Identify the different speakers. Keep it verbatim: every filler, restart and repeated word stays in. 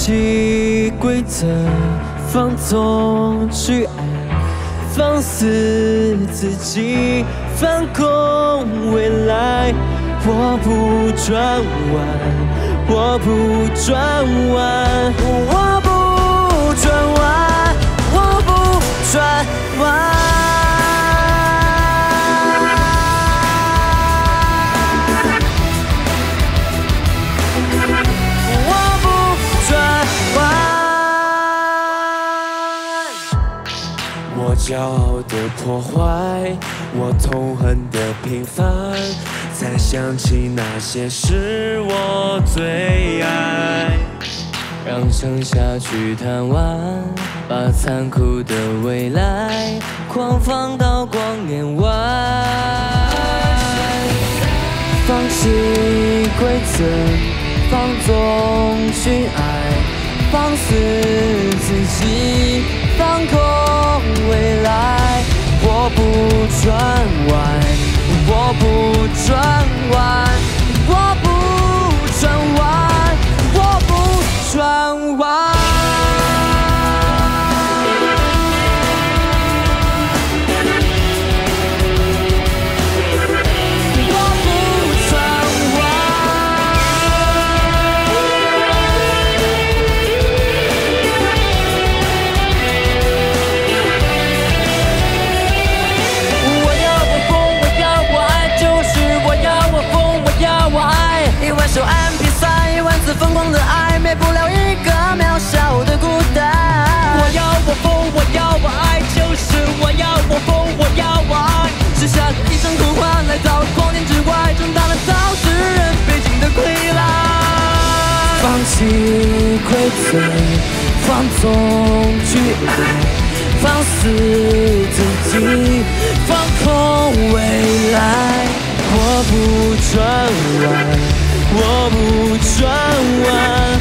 Speaker 1: 弃规则，放纵去爱，放肆自己，放空未来。我不转弯，我不转弯，我不转弯，我不转弯。
Speaker 2: 我骄傲的破坏，我痛恨的平凡，才想起那些是我最爱。
Speaker 3: 让盛夏去贪玩，把残酷的未来狂放到光年外。
Speaker 1: 放弃规则，放纵去爱，放肆自己，放空未来。我不转弯，我不转弯，我不转弯，我不转弯。
Speaker 4: 手按比赛，一万次疯狂的爱，免不了一个渺小的孤单。我要我疯，我要我爱，就是我要我疯，我要我爱。写下的一张图画，来到光年之外，长大了造世人北京的归来。
Speaker 1: 放弃规则，放纵去爱，放肆自己，放空未来。我不转弯。 我不转弯。